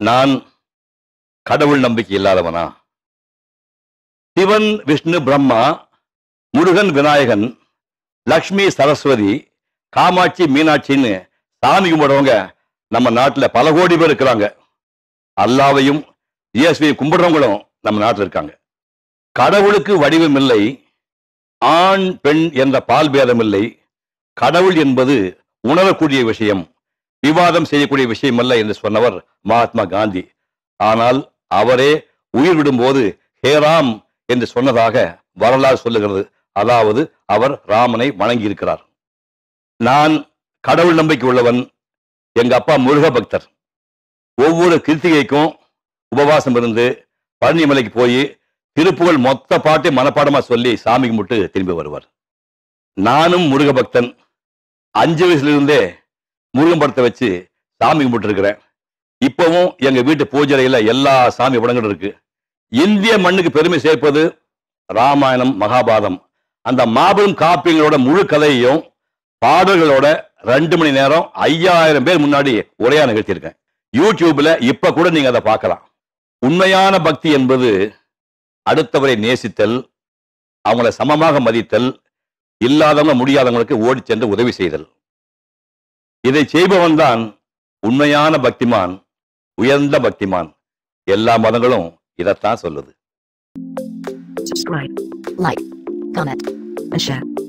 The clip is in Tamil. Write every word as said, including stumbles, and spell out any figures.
நான் கடவுள் நம்பிக்கை இல்லாதவனா? சிவன், விஷ்ணு, பிரம்மா, முருகன், விநாயகன், லக்ஷ்மி, சரஸ்வதி, காமாட்சி, மீனாட்சின்னு சாமி கும்பிடுறவங்க நம்ம நாட்டில் பல கோடி பேர் இருக்கிறாங்க. அல்லாவையும் இயேசுவை கும்பிடுறவங்களும் நம்ம நாட்டில் இருக்காங்க. கடவுளுக்கு வடிவம் இல்லை, ஆண் பெண் என்ற பால் பேதம் இல்லை. கடவுள் என்பது உணரக்கூடிய விஷயம், விவாதம் செய்யக்கூடிய விஷயம் அல்ல என்று சொன்னவர் மகாத்மா காந்தி. ஆனால் அவரே உயிர் விடும்போது ஹே ராம் என்று சொன்னதாக வரலாறு சொல்லுகிறது. அதாவது அவர் ராமனை வணங்கி இருக்கிறார். நான் கடவுள் நம்பிக்கை உள்ளவன். எங்க அப்பா முருக பக்தர். ஒவ்வொரு கிருத்திகைக்கும் உபவாசம் இருந்து பழனிமலைக்கு போய் திருப்புகழ் மொத்த பாட்டை மனப்பாடமா சொல்லி சாமி கும்பிட்டு திரும்பி வருவார். நானும் முருக பக்தன். அஞ்சு வயசுல இருந்தே முருகன் படத்தை வச்சு சாமி கும்பிட்டு இருக்கிறேன். இப்பவும் எங்க வீட்டு பூஜையில எல்லா சாமி படங்களும் இருக்கு. இந்திய மண்ணுக்கு பெருமை சேர்ப்பது ராமாயணம், மகாபாரதம். அந்த மாபெரும் காப்பியங்களோட முழு கதையையும் பாடல்களோட ரெண்டு மணி நேரம் ஐயாயிரம் பேர் முன்னாடி உரையா நிகழ்த்தியிருக்கேன். யூடியூப்ல இப்ப கூட நீங்க அதை பார்க்கலாம். உண்மையான பக்தி என்பது அடுத்தவரை நேசித்தல், அவங்கள சமமாக மதித்தல், இல்லாதவங்க முடியாதவங்களுக்கு ஓடி சென்று உதவி செய்தல். இதை செய்பவன் தான் உண்மையான பக்திமான், உயர்ந்த பக்திமான். எல்லா மதங்களும் இதைத்தான் சொல்லுது. Subscribe, like, comment, and share.